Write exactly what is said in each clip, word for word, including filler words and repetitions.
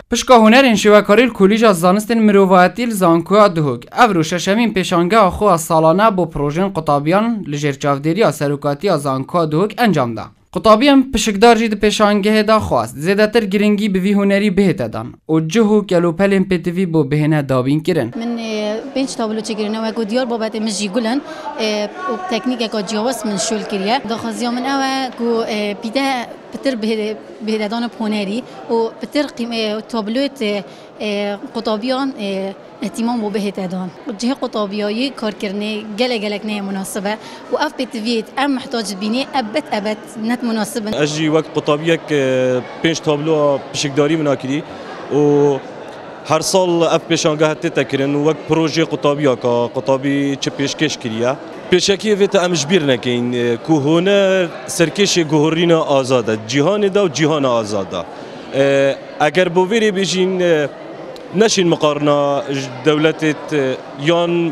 پشکا هنرین شوکاری کلیج زانستن مروایتی زانکویا دهوگ افرو ششمین پیشانگه خو سالانه با پروژن قطابیان لجر چاودری سروکاتی زانکویا دهوگ انجام ده. قطابیان پشکدار جید پیشانگه دا خواست زیادتر گرنگی به وی هنری بهت دادن و جهو کلوپلین پتوی با بهنه دابین کرن. من بنش تابلو چگرنه و گودیار بابت مجی گلن و تکنیک که جواس من شول کریه داخازیا من اوه کو بیده بتر بهده دان پونری و بتر قیم تابلوت قطابیان اهتمام و بهت دان جه قطابیایی کار کرنه گله گلک نه مناسبه و اف بتویت ام محتاج بینی ابد ابد نت مناسبه اجي وقت قطابیک پنج تابلو بشکداری مناکری و هر سال اف پیشانگاه تتکرن و وقت پروژه قطابیا که قطابی چه پیشکش کریه پیشکی ویت امش بیر نکین که هنر سرکش گهورین آزاده جهان دا و جهان آزاده اگر بویری بجین نشین مقارنه دولت یان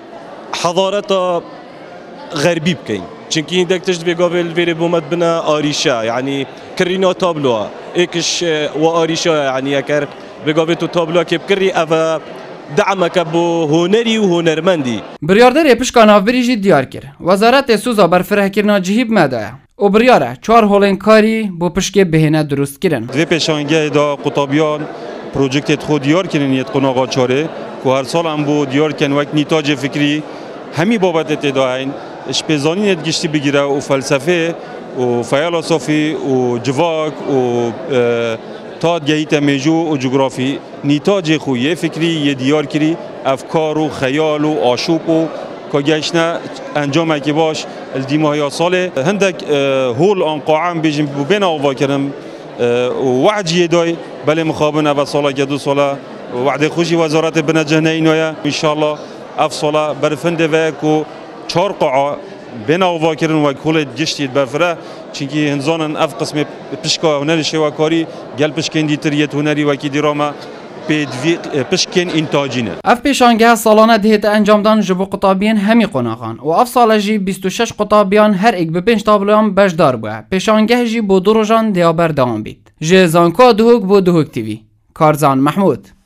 حضارت غربی بکین چونکی این دکتش بگاول ویری بومد بنا آریشا یعنی کرینا تابلوها ایکش و آریشا یعنی اگر بگاول تو تابلوها که بکری اوه دعمك بو هنري و هنرمندي برياردر پشکا ناوبری جی دیار کر وزارت سوزا برفره کرنا جهیب مدایا و بریاره چهار هولن کاری بو پشکی بهینه درست کرن دوی پیشانگه دا قطابیان پروژکت خود دیار کرن یت قناغا چاره که هر سال هم بو دیار کن وقت نیتاج فکری همی بابت اتداین اشپیزانی ندگشتی بگیره و فلسفه و فیلسوفی و جواک و تاد گهیت میجو و جغرافی نیتاج خویه فکری یه دیار کری افکار و خیال و آشوب و که گشنه انجام اکی باش الدیمه ساله هندک هول آن قاعم بیجیم بین آوا کردم وعدی دای بله مخابن و ساله که دو ساله وعده خوشی وزارت بنجهنه اینایا انشالله اف ساله برفنده و که چهار قاعه بین آوا کردن و کل گشتید برفره چونکی هنزانن اف قسم پشکا هنری شواکاری گل پشکن دیتریت هنری وکی دیراما پشکن انتاجینه. اف پیشانگه سالانه دهت انجام دان جبو قطابیان همی قناغان و اف ساله جی بیست و شش قطابیان هر ایک به پنج تابلوان بشدار بوه. پیشانگه جی بو دو روزان دیابر دوام بید. جه زانکویا دهوگ بو دهوگ تیوی. کارزان محمود.